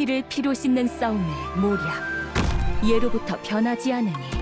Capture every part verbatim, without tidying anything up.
피를 피로 씻는 싸움의 모략, 예로부터 변하지 않으니.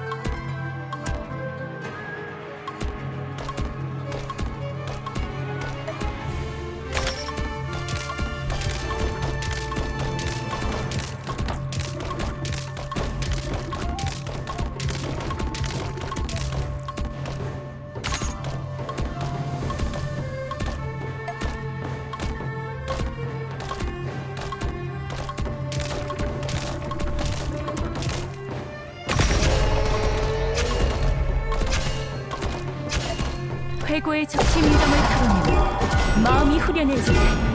회고의 적심점을 털어내면 마음이 후련해지네.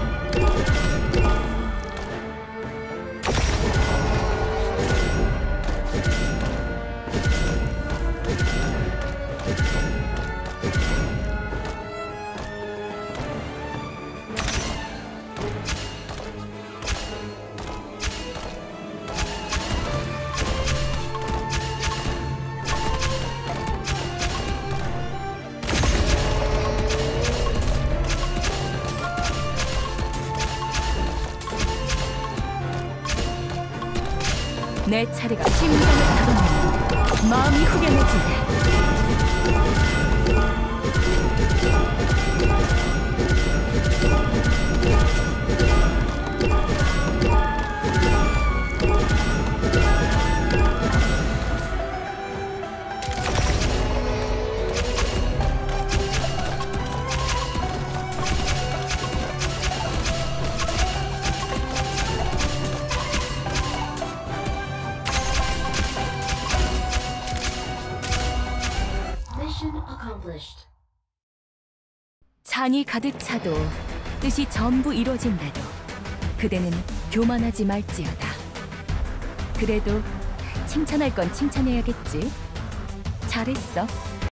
내 차례가 심장을 털어내면 마음이 후련해지네. 잔이 가득 차도 뜻이 전부 이루어진다도 그대는 교만하지 말지어다. 그래도 칭찬할 건 칭찬해야겠지. 잘했어.